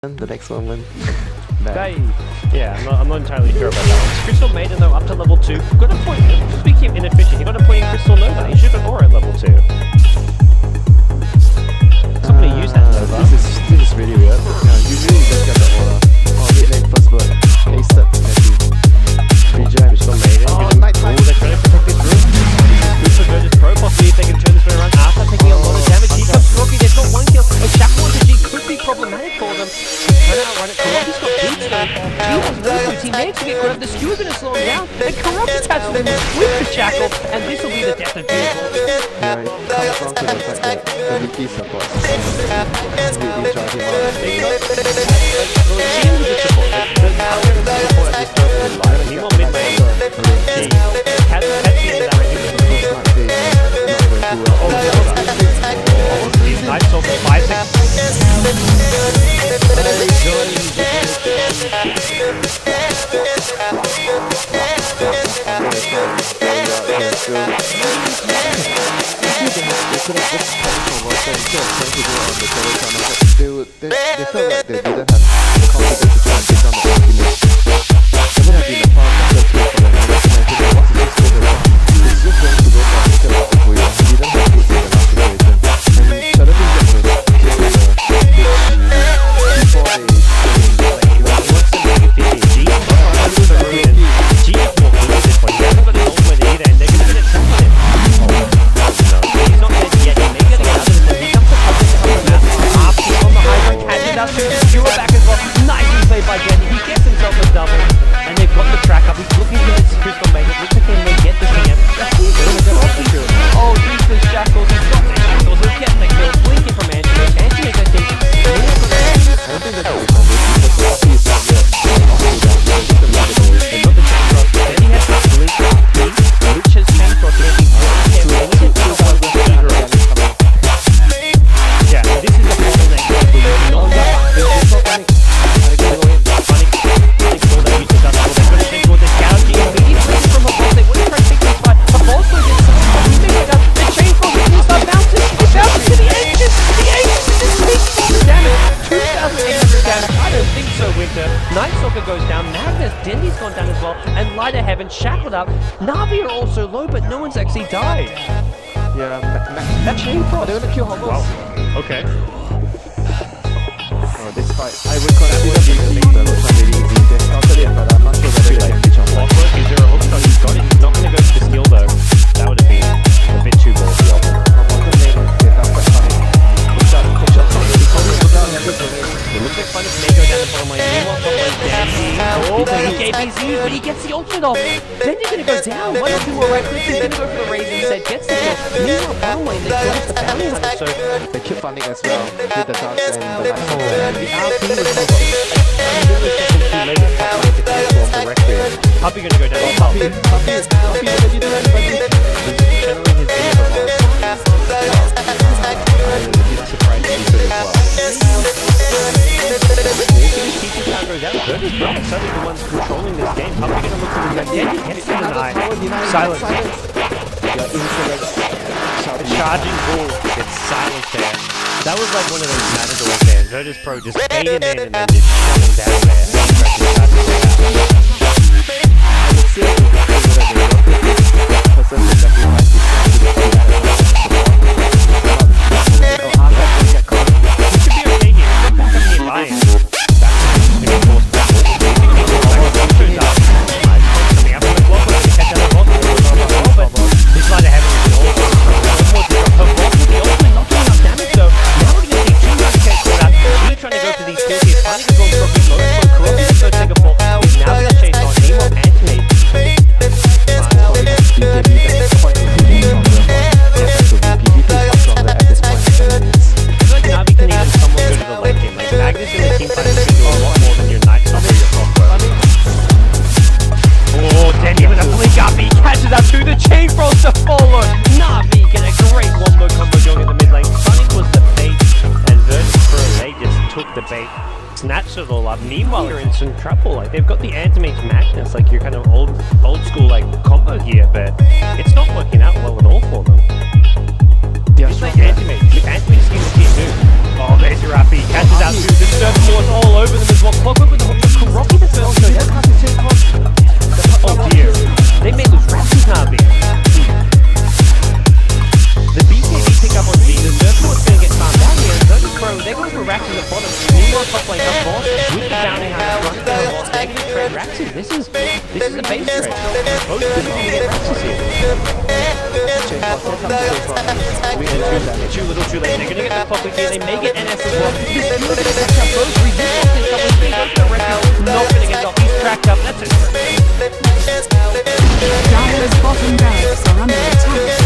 the next moment. Yeah, I'm not entirely sure about that one. Crystal Maiden though up to level 2. Got a point. Speaking of inefficient, he got a point in Crystal Nova. He should have got Aura at level 2. Somebody use that Nova. This is really weird. Yeah, usually you just get the Aura. Oh, mid lane first blood. Pasted. Regen. Crystal Maiden. Oh, nighttime. They're trying to protect this room. This is good for Virtus Pro. Possibly if they can turn this one around after taking a lot of damage. Here comes Rocky. They've got 1 kill. A Shackle G could be problematic for them. Trying to outrun it. Karate got boots though. G was really good. He managed to get grabbed. The Skewer going to slow him down. And Karate attached them with the Shackle. And this will be the death of G. Yeah, it comes down to the fact that the Wiki supports really drive him out. Seems a bit support. The power of the support at this point is live. Meanwhile, mid lane, G has the end that right here. These knights over 5-6. They felt like they didn't have confidence to try and take down the ultimate. It would have been a far better kill for them. It's just going to go for a kill out of Huya. He didn't have to take the last situation. And Shadow King gets the kill before G is more good at this point. He hasn't got his ultimate either, and they're going to get a trap on him. He's not dead yet. He may get out of this. He comes to cover him out. Half on the high rank, catches out to the Skewer back as well. Nicely played by Jenny. He gets himself a double, and they've got the track up. He's looking for this Crystal Maiden. Looks like they may get the CM. Oh, Ethan Shackles. He's got the Shackles. He's getting the kill. Blinking from Anthony. Anthony, I think. I think that's what we found because Rocky is not yet. Then he has to blink, which has changed for yeah, this is the bottleneck. Nightstalker goes down, Magnus, Dendy's gone down as well, and Light of Heaven shackled up. Navi are also low, but no one's actually died. Yeah, that chain frost. They're gonna kill Homos. Wow. Okay. Oh, this fight, I would consider being the really easy. They started it, but I'm not sure whether they can reach on that. Is there a hook shot? He's got it. He's not going to go for the steal though. That would have been a bit too ballsy of him. It looks like Funness may go down the bottom line. Meanwhile, top lane Dandy. Oh, but he gave his use, but he gets the ultimate off. Then you're going to go down. One or two more right clicks. He's going to go for the raise instead. Gets the kill. Meanwhile, bottom lane, they go with the bounty hunter. So they keep funding as well with the darts and the lights. The RP was not too late to top lane to transform directly. Puppy going to go down the top. Puppy is ready to do everybody. He's channeling his inner surprised to do as well. Virtus Pro is suddenly the ones controlling this game. How are we going to look to the next game? Gets to deny. Silence. Charging bull gets silenced there. That was like one of those Matadors there. Virtus Pro just ate him in and then just shut him down there. Snatched it all up. Meanwhile, you're in some trouble. Like they've got the Antimage Magnus, like your kind of old school like combo here, but it's not working out well at all for them. It's like Antimage. Antimage seems to be new. Oh, there's your RP. Catches out to the surf force all over. This is a base trade. Both of them are too little, too late. They're gonna get the Poppy here. They may get NS as well. This is good. Both resistance double speed. Both the rest not gonna get off. He's tracked up. That's it. Dire's bottom barracks are under attack.